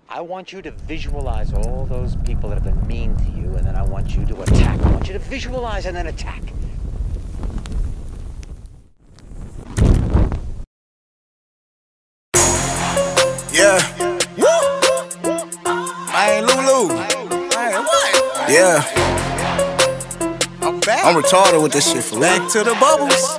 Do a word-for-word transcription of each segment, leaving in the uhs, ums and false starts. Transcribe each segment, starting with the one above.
I want you to visualize all those people that have been mean to you, and then I want you to attack. I want you to visualize and then attack. Yeah. Woo! I ain't Lulu. Yeah. I'm back. I'm retarded with this shit for real. Back to the bubbles.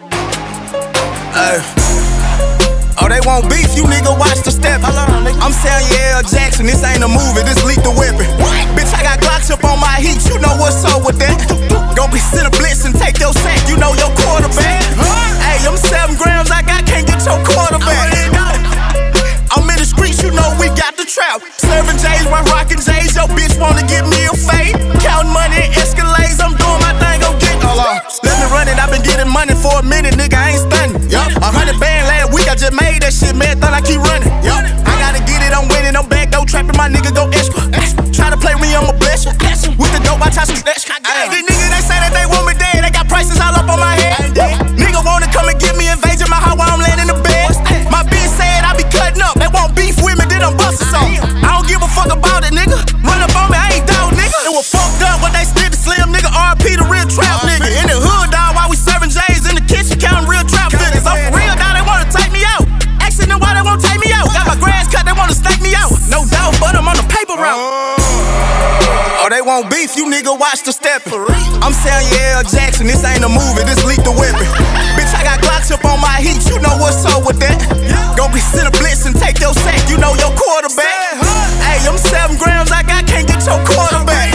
Hey. Oh, they won't beef, you nigga, watch the step. I'm Samuel L. Jackson, this ain't a movie, this lethal weapon. Bitch, I got Glocks up on my heat, you know what's up with that. Gon' be send a blitz and take your sack, you know your quarterback. Hey, I'm seven grams, I got, can't get your quarterback. I'm in the streets, you know we got the trap. Serving J's, while rockin' J's, your bitch wanna give me a fade. Counting money in Escalades, I'm doing my thing, gon' get all off. Let me run it, I been getting money for a minute, nigga, I ain't stunning. A hundred band last week, I just made that shit, man, thought I keep running. I gotta get it, I'm winning, I'm back, though, trapping my nigga, go extra. Try to play me, I'ma bless you. With the dope, I try to snatch. Hey, these niggas, they say that they want me dead, they got prices all up on my head. Nigga wanna come and get me, invasion my house while I'm laying in the bed. My bitch said I be cutting up, they want beef with me, then I'm bustin' something. I don't give a fuck about it, nigga. Run up on me, I ain't dog, nigga. It was fucked up when they split the slim, nigga. R P the real trap, nigga. In the hood, dog, while we serving J's in the kitchen, counting real trap figures. I'm for real, dog, they wanna take me out. Asking them why they won't take me out. Got my grass cut, they wanna snake me out. No doubt, but I'm on the paper route. Oh, they won't beef, you nigga, watch the step. I'm Samuel L. Jackson, this ain't a movie, this lethal weapon. Bitch, I got Glocks up on my heat, you know what's up with that. Gon' be send a blitz and take your sack, you know your quarterback. Hey, I'm seven grams, I got, can't get your quarterback.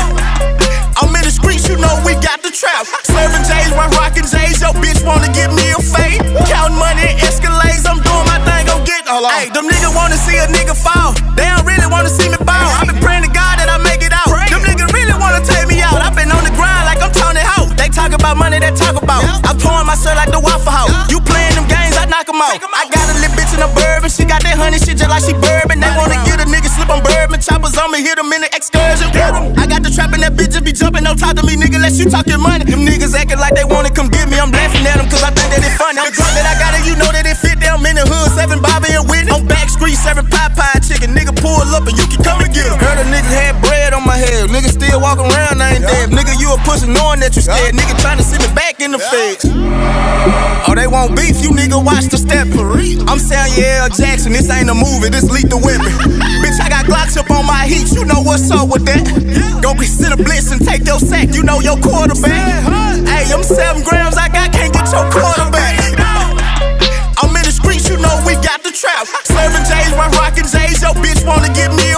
I'm in the streets, you know we got the trap. Serving J's, while rockin' J's, your bitch wanna give me a fade. Counting money in Escalades, I'm doing my thing, gon' get all off. Hey, them niggas wanna see a nigga fall, they don't really wanna see me ball. I been praying to God that I make it out. Them niggas really wanna take me out. I been on the grind like I'm Tony Hawk. They talk about money, they talk about. I'm pouring myself like the Waffle House. You playing them games, I knock them out. I got a little bitch in a bourbon, she got that honey shit just like she bourbon. They wanna get a nigga slip on bourbon, choppers on me, hit them in the excursion. I got the trap and that bitch just be jumping, don't talk to me, nigga, unless you talking money. Them niggas acting like they wanna come get me, I'm laughing at them cause I think that it funny. The drug that I got it, you know that it fit them in the hood, seven Bobby and Whitney. On back street, serving Popeye chicken, nigga pull up and you can come and get them. Heard a nigga had bread on my head, nigga still walking around, I ain't dead. Nigga, you a pussy knowing that you scared, nigga trying to sit me back in the feds. Oh, they won't beef, you nigga, watch the step. I'm Samuel L. Jackson, this ain't a movie, this lethal weapon. Bitch, I got Glocks up on my heat, you know what's up with that. Gon' be send a blitz and take your sack, you know your quarterback. Hey, I'm seven grams, I got, can't get your quarterback. I'm in the streets, you know we got the trap. Serving J's, while rockin' J's, your bitch wanna give me